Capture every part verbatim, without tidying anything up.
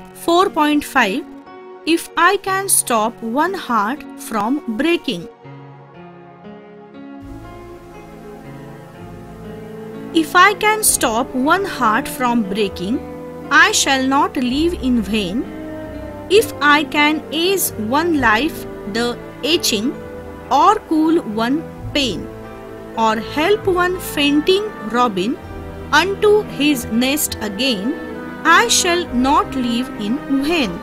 four point five. If I can stop one heart from breaking. If I can stop one heart from breaking, I shall not live in vain. If I can ease one life the aching, or cool one pain, or help one fainting robin unto his nest again, I shall not live in vain.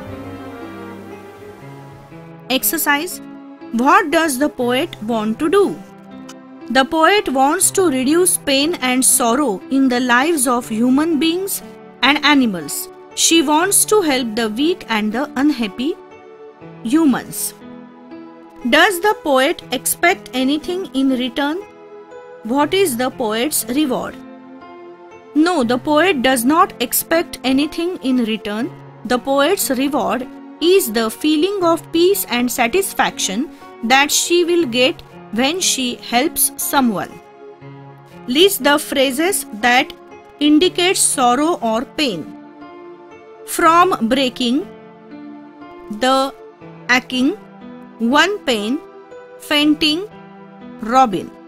Exercise. What does the poet want to do? The poet wants to reduce pain and sorrow in the lives of human beings and animals. She wants to help the weak and the unhappy humans. Does the poet expect anything in return? What is the poet's reward? No, the poet does not expect anything in return. The poet's reward is the feeling of peace and satisfaction that she will get when she helps someone. List the phrases that indicate sorrow or pain. From breaking, the aching, one pain, fainting, robin.